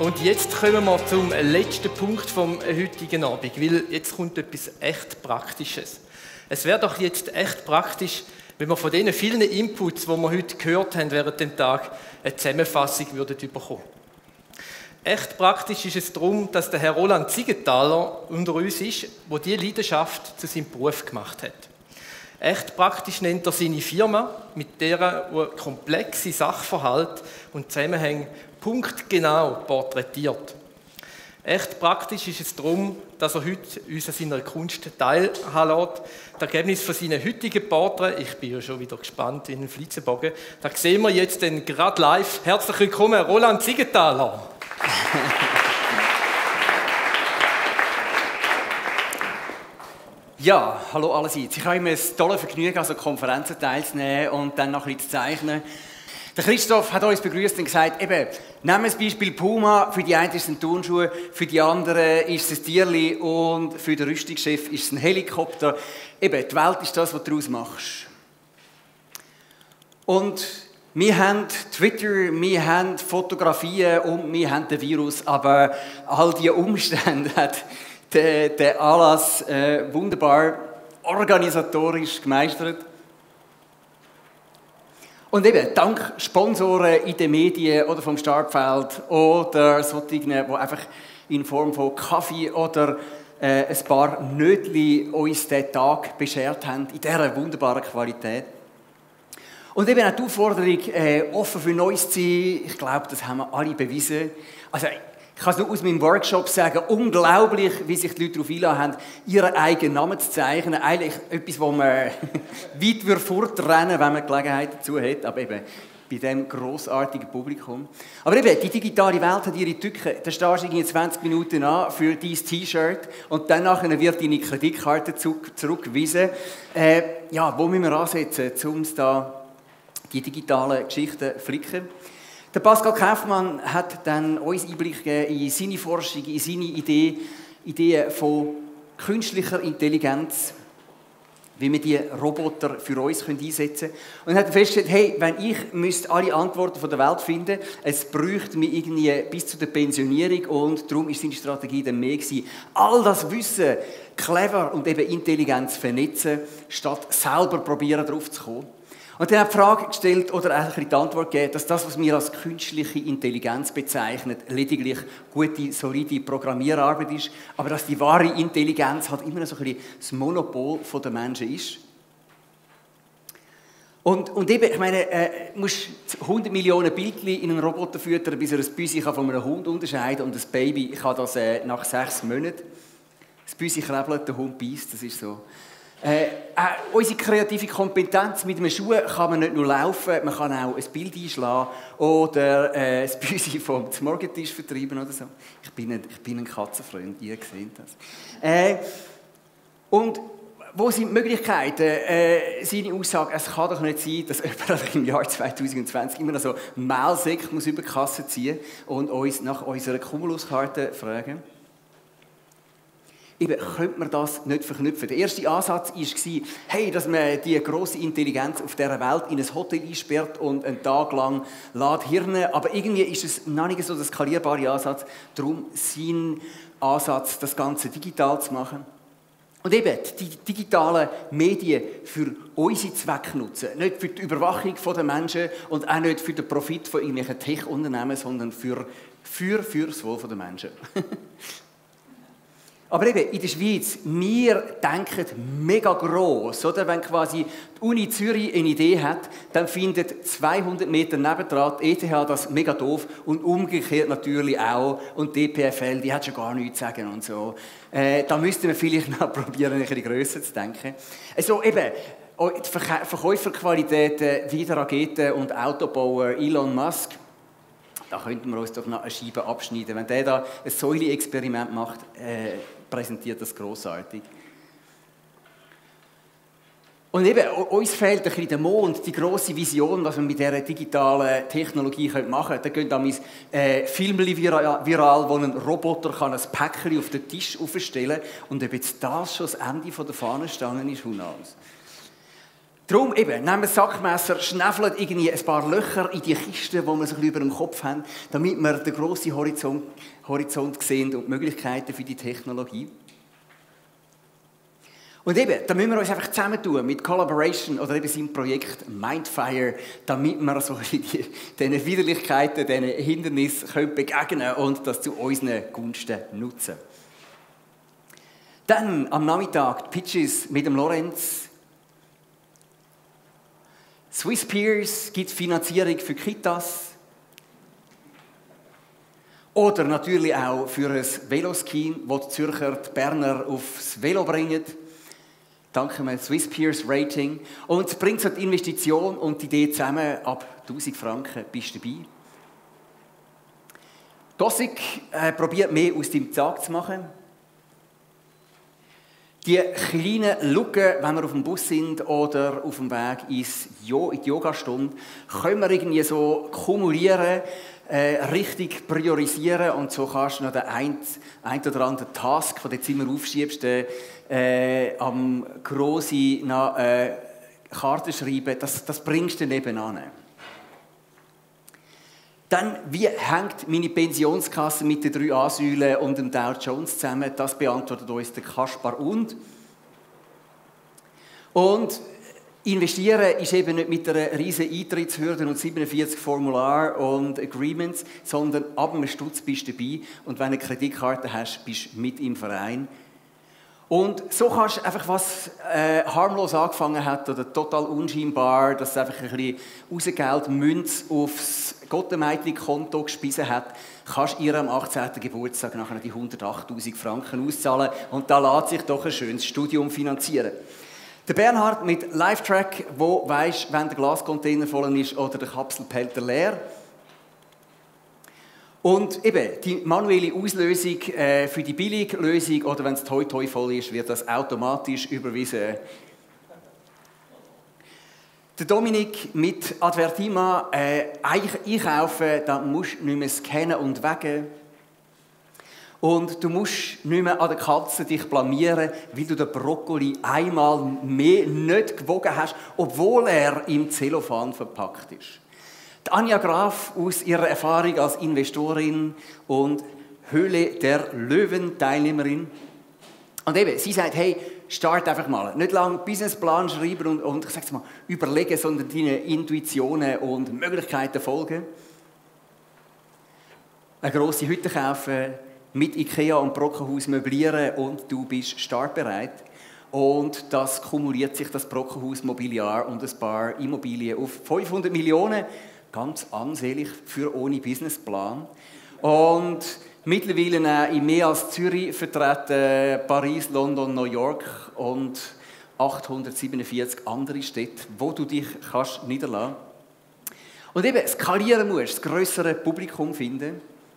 Und jetzt kommen wir zum letzten Punkt vom heutigen Abend, weil jetzt kommt etwas echt Praktisches. Es wäre doch jetzt echt praktisch, wenn wir von diesen vielen Inputs, die wir heute gehört haben während dem Tag, eine Zusammenfassung bekommen. Echt praktisch ist es darum, dass der Herr Roland Siegenthaler unter uns ist, der diese Leidenschaft zu seinem Beruf gemacht hat. Echt praktisch nennt er seine Firma, mit der er komplexe Sachverhalte und Zusammenhänge punktgenau porträtiert. Echt praktisch ist es darum, dass er heute uns an seiner Kunst teilhaben lässt. Das Ergebnis von seinen heutigen Porträts, ich bin ja schon wieder gespannt in den Flitzebogen, da sehen wir jetzt gerade live. Herzlich willkommen, Roland Siegenthaler. Ja, hallo allerseits. Ich habe immer ein tolles Vergnügen, an so Konferenzen teilzunehmen und dann noch ein bisschen zu zeichnen. Der Christoph hat uns begrüßt und gesagt, eben, nehmen wir das Beispiel Puma, für die einen ist es ein Turnschuh, für die anderen ist es ein Tierli und für den Rüstungschef ist es ein Helikopter. Eben, die Welt ist das, was du daraus machst. Und wir haben Twitter, wir haben Fotografien und wir haben den Virus, aber all diese Umstände hat der Anlass wunderbar organisatorisch gemeistert. Und eben, dank Sponsoren in den Medien oder vom Startfeld oder solchen, die einfach in Form von Kaffee oder ein paar Nötchen uns diesen Tag beschert haben, in dieser wunderbaren Qualität. Und eben auch die Aufforderung, offen für Neues zu sein, ich glaube, das haben wir alle bewiesen. Also, ich kann es nur aus meinem Workshop sagen, unglaublich, wie sich die Leute darauf einlassen haben, ihren eigenen Namen zu zeichnen. Eigentlich etwas, wo man weit fortrennen würde, wenn man Gelegenheit dazu hat, aber eben bei diesem grossartigen Publikum. Aber eben, die digitale Welt hat ihre Tücken. Da stehst du in 20 Minuten an für dein T-Shirt und dann wird deine Kreditkarte zurückgewiesen. Ja, wo müssen wir ansetzen, um da die digitalen Geschichten zu flicken? Der Pascal Kaufmann hat dann uns Einblick gegeben in seine Forschung, in seine Ideen von künstlicher Intelligenz, wie wir die Roboter für uns einsetzen können. Und hat festgestellt, hey, wenn ich alle Antworten der Welt finden müsste, es bräuchte mich irgendwie bis zu der Pensionierung und darum ist seine Strategie dann mehr gewesen, all das Wissen clever und eben Intelligenz vernetzen, statt selber probieren, darauf zu kommen. Und dann hat die Frage gestellt, oder eigentlich die Antwort gegeben, dass das, was wir als künstliche Intelligenz bezeichnen, lediglich gute, solide Programmierarbeit ist, aber dass die wahre Intelligenz halt immer so ein bisschen das Monopol der Menschen ist. Und eben, ich meine, du musst 100 Millionen Bildchen in einen Roboter füttern, bis er ein Büsi von einem Hund unterscheiden kann, und das Baby kann das nach 6 Monaten. Das Büsi krebelt, der Hund beißt, das ist so. Unsere kreative Kompetenz mit einem Schuh kann man nicht nur laufen, man kann auch ein Bild einschlagen oder das Büsi vom Morgentisch vertreiben oder so. Ich bin ein Katzenfreund, ihr seht das. Und wo sind die Möglichkeiten? Seine Aussage, es kann doch nicht sein, dass jemand im Jahr 2020 immer noch so Mailsäcke über die Kasse ziehen und uns nach unserer Cumuluskarte fragen. Eben, könnte man das nicht verknüpfen? Der erste Ansatz war, hey, dass man die grosse Intelligenz auf dieser Welt in ein Hotel einsperrt und einen Tag lang lädt Hirne. Aber irgendwie ist es noch nicht so der skalierbare Ansatz. Darum sein Ansatz, das Ganze digital zu machen. Und eben, die digitalen Medien für unsere Zwecke nutzen. Nicht für die Überwachung der Menschen und auch nicht für den Profit von irgendwelchen Tech-Unternehmen, sondern für das Wohl der Menschen. Aber eben, in der Schweiz, wir denken mega gross, oder? Wenn quasi die Uni Zürich eine Idee hat, dann findet 200 Meter nebendran die ETH das mega doof und umgekehrt natürlich auch. Und die DPFL, die hat schon gar nichts zu sagen und so. Da müssten wir vielleicht noch probieren, ein bisschen grösser zu denken. Also eben, die Verkäuferqualitäten wie der Raketen- und Autobauer Elon Musk, da könnten wir uns doch noch eine Scheibe abschneiden. Wenn der da ein Säule-Experiment macht, präsentiert das grossartig. Und eben, uns fehlt ein bisschen der Mond, die grosse Vision, was wir mit dieser digitalen Technologie machen können. Da gehen damals Filme viral, wo ein Roboter ein Päckchen auf den Tisch aufstellen kann. Und ob jetzt das schon das Ende der Fahnenstange ist, who knows. Darum eben, nehmen wir das Sackmesser, schnäfeln irgendwie ein paar Löcher in die Kiste, die wir so über dem Kopf haben, damit wir den grossen Horizont sehen und die Möglichkeiten für die Technologie. Und eben, da müssen wir uns einfach zusammentun mit Collaboration oder eben seinem Projekt Mindfire, damit wir so diesen Widerlichkeiten, diesen Hindernissen begegnen können und das zu unseren Gunsten nutzen. Dann am Nachmittag die Pitches mit dem Lorenz. Swiss Peers gibt Finanzierung für Kitas. Oder natürlich auch für ein Veloski, das die Zürcher die Berner aufs Velo bringen. Dank einem Swiss Peers Rating. Und es bringt so die Investition und die Idee zusammen. Ab 1000 Franken bist du dabei. Gossig probiert mehr aus deinem Tag zu machen. Die kleinen Lücken, wenn wir auf dem Bus sind oder auf dem Weg in die Yogastunde, können wir irgendwie so kumulieren, richtig priorisieren und so kannst du noch den ein oder anderen Task, den du jetzt immer aufschiebst, am grossen Karte schreiben, das bringst du nebenan. Dann, wie hängt meine Pensionskasse mit den 3 Asylen und dem Dow Jones zusammen? Das beantwortet uns der Kaspar und investieren ist eben nicht mit einer riesen Eintrittshürde und 47 Formularen und Agreements, sondern ab einem Stutz bist du dabei und wenn du eine Kreditkarte hast, bist du mit im Verein. Und so kannst du einfach, was harmlos angefangen hat oder total unscheinbar, dass es einfach ein bisschen Rausgeld, Münz aufs Gottemeitli-Konto gespissen hat, kannst du ihr am 18. Geburtstag nachher die 108'000 Franken auszahlen und da lässt sich doch ein schönes Studium finanzieren. Der Bernhard mit Lifetrack, wo weisst, wenn der Glascontainer voll ist oder der Kapselbehälter leer. Und eben, die manuelle Auslösung für die Billiglösung oder wenn es toi voll ist, wird das automatisch überwiesen. Der Dominik mit Advertima, einkaufen, da musst du nicht mehr scannen und wägen. Und du musst nicht mehr an der Katze dich blamieren, weil du den Brokkoli einmal mehr nicht gewogen hast, obwohl er im Zellophan verpackt ist. Die Anja Graf aus ihrer Erfahrung als Investorin und Höhle der Löwen-Teilnehmerin. Und eben, sie sagt, hey, start einfach mal. Nicht lange Businessplan schreiben und ich sag's mal, überlegen, sondern deine Intuitionen und Möglichkeiten folgen. Eine grosse Hütte kaufen, mit Ikea und Brockenhaus möblieren und du bist startbereit. Und das kumuliert sich, das Brockenhaus Mobiliar und ein paar Immobilien auf 500 Millionen. Ganz ansehnlich für ohne Businessplan. Und mittlerweile in mehr als Zürich vertreten, Paris, London, New York und 847 andere Städte, wo du dich kannst niederlassen. Und eben skalieren musst, das grössere Publikum finden.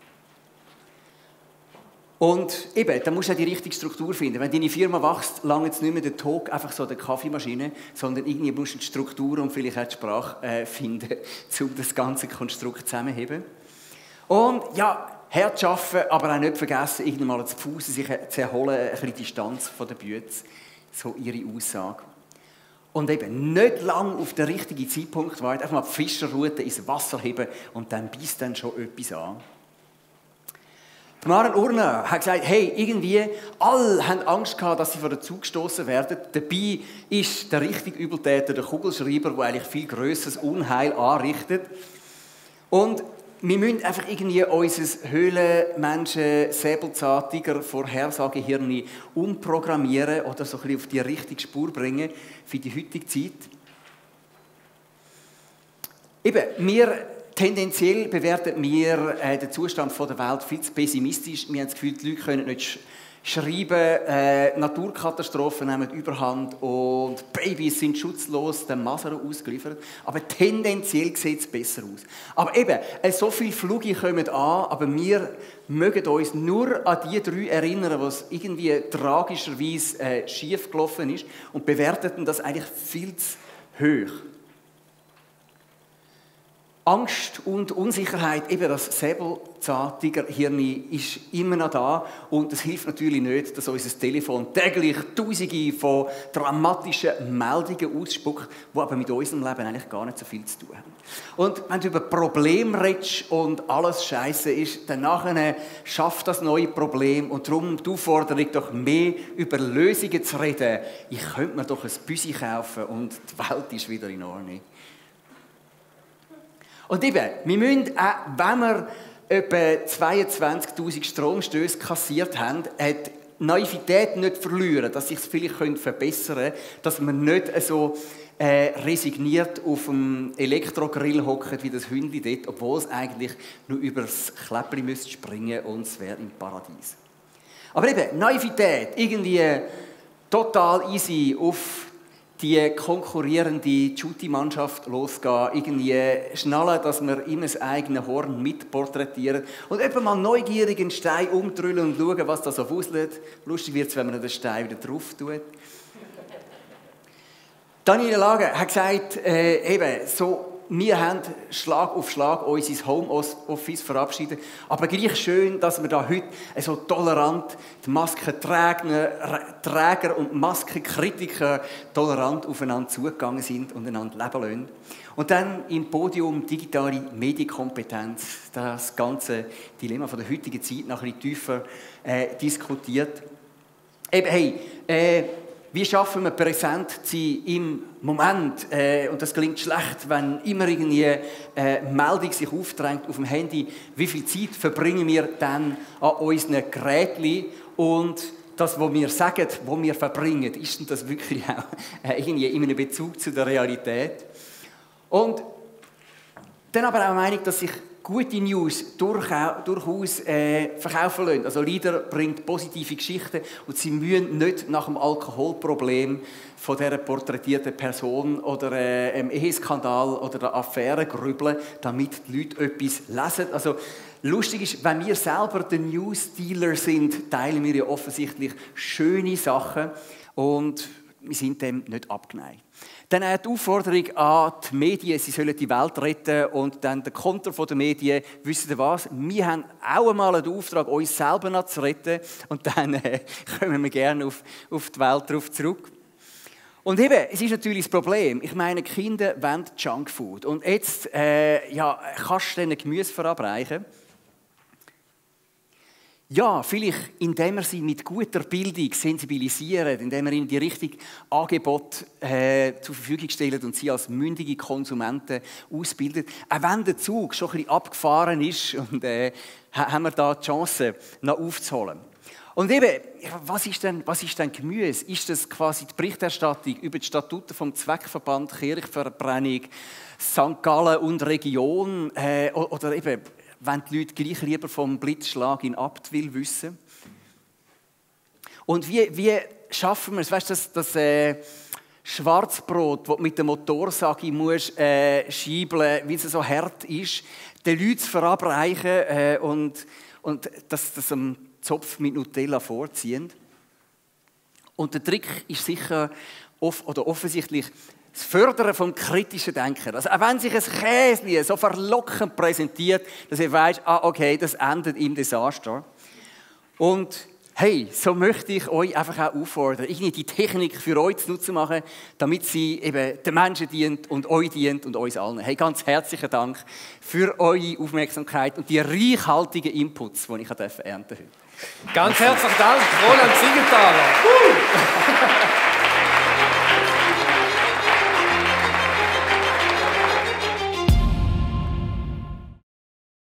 Und eben, da musst du auch die richtige Struktur finden. Wenn deine Firma wächst, lange jetzt nicht mehr der Talk, einfach so der Kaffeemaschine, sondern irgendwie musst du die Struktur und vielleicht auch die Sprache finden, um das ganze Konstrukt zusammenzuheben. Und ja, hart arbeiten, aber auch nicht vergessen, irgendwann mal zu Fuß sich zu erholen, ein bisschen Distanz von der Bühne, so ihre Aussage. Und eben nicht lange auf den richtigen Zeitpunkt warten, einfach mal die Fischerrute ins Wasser heben und dann beißt dann schon etwas an. Maren Urner hat gesagt, hey, irgendwie, alle haben Angst gehabt, dass sie vor den Zug gestoßen werden. Dabei ist der richtige Übeltäter der Kugelschreiber, der eigentlich viel grösseres Unheil anrichtet. Und wir müssen einfach irgendwie unser Höhlenmenschen, Säbelzahn, Tiger, Vorhersagehirn umprogrammieren oder so ein bisschen auf die richtige Spur bringen für die heutige Zeit. Eben, tendenziell bewerten wir den Zustand der Welt viel zu pessimistisch. Wir haben das Gefühl, die Leute können nicht schreiben, Naturkatastrophen nehmen Überhand und Babys sind schutzlos, den Masern ausgeliefert. Aber tendenziell sieht es besser aus. Aber eben, so viele Flüge kommen an, aber wir mögen uns nur an die 3 erinnern, was irgendwie tragischerweise schief gelaufen ist und bewerteten das eigentlich viel zu hoch. Angst und Unsicherheit, eben das Säbelzahntigerhirn ist immer noch da und es hilft natürlich nicht, dass unser Telefon täglich Tausende von dramatischen Meldungen ausspuckt, die aber mit unserem Leben eigentlich gar nicht so viel zu tun haben. Und wenn du über Probleme redest und alles Scheiße ist, dann nachher schafft das neue Problem und darum die Aufforderung, doch mehr über Lösungen zu reden. Ich könnte mir doch ein Büsi kaufen und die Welt ist wieder in Ordnung. Und eben, wir müssen auch, wenn wir etwa 22'000 Stromstöße kassiert haben, die Naivität nicht verlieren, dass sich es vielleicht verbessern könnte, dass man nicht so resigniert auf dem Elektrogrill hockt wie das Hündli dort, obwohl es eigentlich nur über das Kläppli springen müsste und es wäre im Paradies. Aber eben, Naivität, irgendwie total easy auf die konkurrierende Shooty-Mannschaft losgehen, irgendwie schnallen, dass wir immer das eigene Horn mitporträtieren und etwa mal neugierig einen Stein umdrüllen und schauen, was da so wuselt. Lustig wird es, wenn man den Stein wieder drauf tut. Daniela Lager hat gesagt, wir haben Schlag auf Schlag unser Homeoffice verabschiedet. Aber gleich schön, dass wir da heute so tolerant die Maskenträger und Maskenkritiker tolerant aufeinander zugegangen sind und einander leben lassen. Und dann im Podium digitale Medienkompetenz, das ganze Dilemma von der heutigen Zeit noch ein bisschen tiefer diskutiert. Wie schaffen wir präsent zu sein im Moment? Und das klingt schlecht, wenn immer irgendwie Meldung sich aufdrängt auf dem Handy. Wie viel Zeit verbringen wir dann an unseren Geräten? Und das, was wir sagen, was wir verbringen, ist denn das wirklich auch irgendwie in einem Bezug zu der Realität? Und dann aber auch die Meinung, dass sich gute News durchaus verkaufen lassen. Also Lieder bringt positive Geschichten und sie müssen nicht nach dem Alkoholproblem von dieser porträtierten Person oder einem Eheskandal oder der Affäre grübeln, damit die Leute etwas lesen. Also lustig ist, wenn wir selber der News-Dealer sind, teilen wir ja offensichtlich schöne Sachen und wir sind dem nicht abgeneigt. Dann die Aufforderung an die Medien, sie sollen die Welt retten und dann der Konter der Medien, wisst ihr was, wir haben auch einmal den Auftrag, uns selber noch zu retten und dann kommen wir gerne auf die Welt darauf zurück. Und eben, es ist natürlich das Problem, ich meine, Kinder wollen Junkfood und jetzt kannst du denen Gemüse verabreichen. Ja, vielleicht indem wir sie mit guter Bildung sensibilisieren, indem wir ihnen die richtigen Angebote zur Verfügung stellen und sie als mündige Konsumenten ausbilden. Auch wenn der Zug schon ein bisschen abgefahren ist, und, haben wir da die Chance, noch aufzuholen. Und eben, was ist denn Gemüse? Ist das quasi die Berichterstattung über die Statuten vom Zweckverband Kirchverbrennung, St. Gallen und Region oder eben wenn die Leute gleich lieber vom Blitzschlag in Abtwil wissen? Und wie schaffen wir es? Weißt du, das Schwarzbrot, das du mit der Motorsäge musst schiebeln, weil es so hart ist, den Leuten zu verabreichen und das am Zopf mit Nutella vorziehen. Und der Trick ist sicher offensichtlich das Fördern vom kritischen Denken. Also auch wenn sich ein Käsli so verlockend präsentiert, dass ihr weißt, okay, das endet im Desaster. Und hey, so möchte ich euch einfach auch auffordern, irgendwie die Technik für euch zu nutzen machen, damit sie eben den Menschen dient und euch dient und uns allen. Hey, ganz herzlichen Dank für eure Aufmerksamkeit und die reichhaltigen Inputs, die ich ernten durfte. Ganz herzlichen Dank, Roland Siegenthaler.